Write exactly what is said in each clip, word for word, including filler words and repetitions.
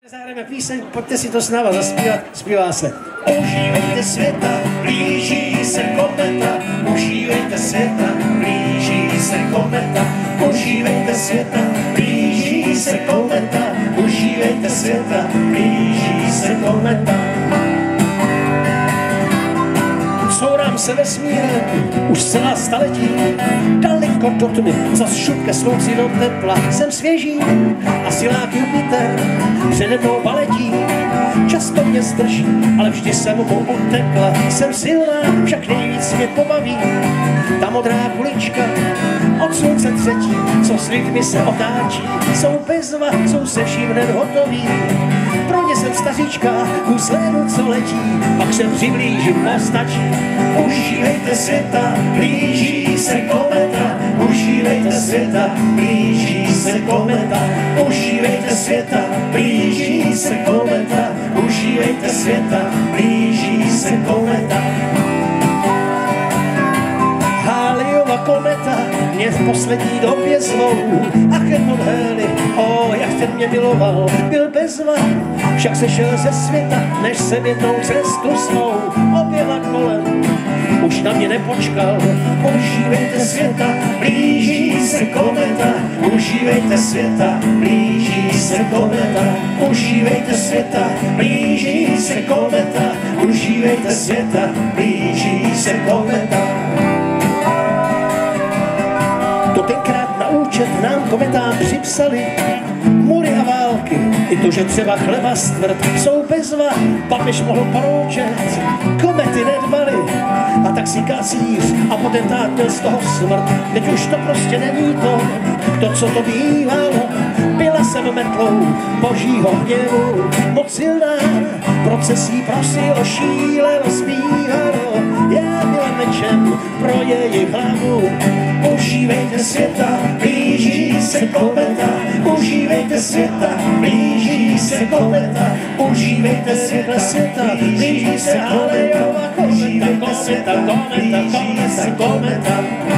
Zahrajeme píseň, pojďte si to s náma zaspívat, zpívá se. Užívejte světa, blíží se kometa, užívejte světa, blíží se kometa, užívejte světa, blíží se kometa, užívejte světa, blíží se kometa. Sourám se vesmírem, už celá staletí, daleko do tmy, zas šup ke slunci do tepla. Jsem svěží a silák Jupiter přede mnou baletí. Často mě zdrží, ale vždy jsem mu utekla. Jsem silná, však nejvíc mě pobaví ta modrá kulička od slunce třetí, co s lidmi se otáčí. Jsou bezva, jsou se vším hned hotoví. Pro ně jsem staříčka, kus lénu, co letí, pak se přiblížím, postačí. Užívejte světa, blíží se kometa, užívejte světa, blíží se kometa, užívejte světa, blíží se kometa, užívejte světa, blíží se kometa. Halleyova kometa mě v poslední době zvou. Ach, Edmund Halley, o, jak ten mě miloval, byl bezva, však se šel ze světa, než jsem jednou cestu svou objela kolem. Už na mě nepočkal. Užívejte světa, blíží se kometa, užívejte světa, blíží se kometa, užívejte světa, blíží se kometa, užívejte světa, blíží se kometa. To tenkrát na účet nám kometám připsali mury a války, i to, že třeba chleba stvrt jsou bezva, papež mohl poroučet, komety nedbali, a tak si kacíř a potentát měl z toho smrt. Teď už to prostě není to, to, co to bývalo. Byla jsem metlou božího hněvu, moc silná, procesí prosilo, šílelo, zpívalo. Já byla mečem pro jejich hlavu. Užívejte světa, blíží se kometa, užívejte světa, blíží se kometa, užívejte světla světa, blíží se Halleyova kometa, kometa, kometa, kometa, kometa.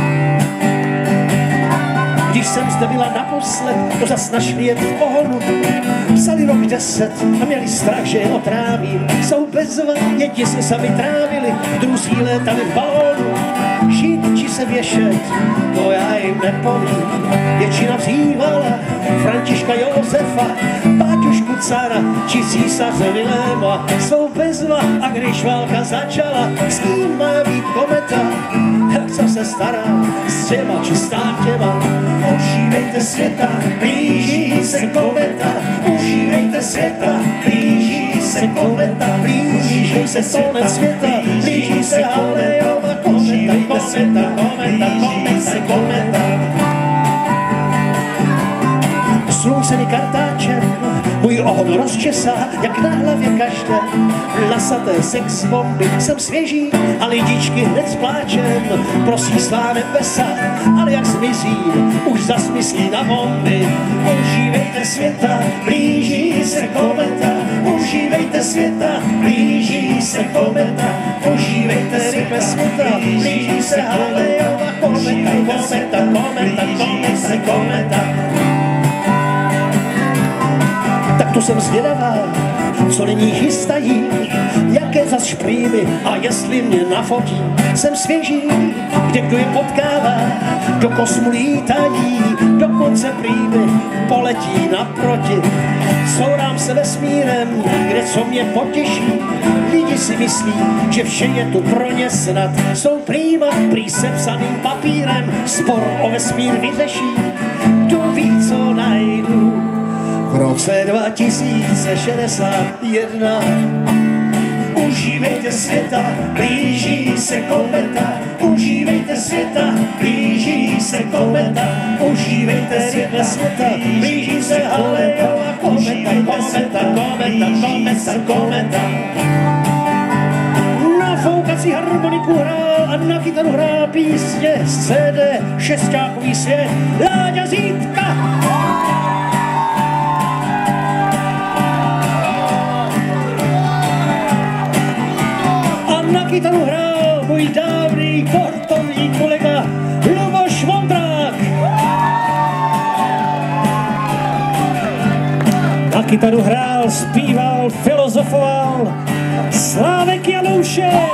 Když jsem zde byla naposled, to zas našli jet v ohonu. Psali rok deset a měli strach, že je otrávím. Jsou bezva, děti se sami trávili, druzí létali v balónu. Žít či se věšet, to já jim nepovím. Většina vzývala Františka Josefa, Páťušku cara či císaře Viléma. Jsou bezva a když válka začala, s kým má být kometa? Jak co se stará s těma či státěma? Užívejte světa, blíží se kometa, užívejte světa, blíží se kometa, blíží se konec světa, blíží se Halleyova kometa, kometa, kometa, kometa, kometa. Sluncený kartáčem můj ohon rozčesá, jak na hlavě každé lasaté sex bomby. Jsem svěží a lidičky hned s pláčem prosí svá nebesa, ale jak zmizím, už zas myslí na bomby. Užívejte světa, blíží se kometa, užívejte světa, blíží se kometa, užívejte rychle světa, blíží se Halleyova kometa, kometa, kometa, kometa, kometa. Tak to jsem zvědavá, co nyní chystají, jaké zas šprýmy a jestli mě nafotí. Jsem svěží, kde kdo je potkává, do kosmu lítají, dokonce prýmy poletí naproti. Sourám se vesmírem, kde co mě potěší, lidi si myslí, že vše je tu pro ně snad. Jsou prýma, prý sepsaným papírem, spor o vesmír vyřeší, kdo ví, co najdu. V roce dva tisíce šedesát jedna. Užívejte světa, blíží se kometa, užívejte světa, blíží se kometa, užívejte světla světa, blíží se Halleyova kometa, kometa, kometa, kometa, kometa. Na foukací harmoniku hrál a na kytaru hrál písně z C D šestákový svět Láďa Zítka. Na kytaru hrál můj dávný kortový kolega Luboš Vondrák. Na kytaru hrál hrál, zpíval, filozofoval Slávek Janoušek.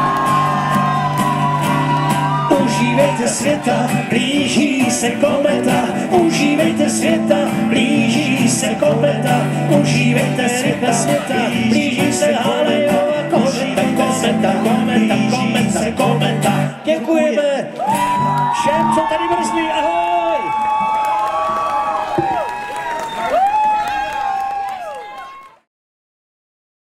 Užívejte světa, blíží se kometa. Užívejte světa, blíží se kometa. Užívejte světa, světa, blíží se Halejova kometa. Kometa, kometa, kometa, kometa. Děkujeme všem, co tady byli s ní. Ahoj!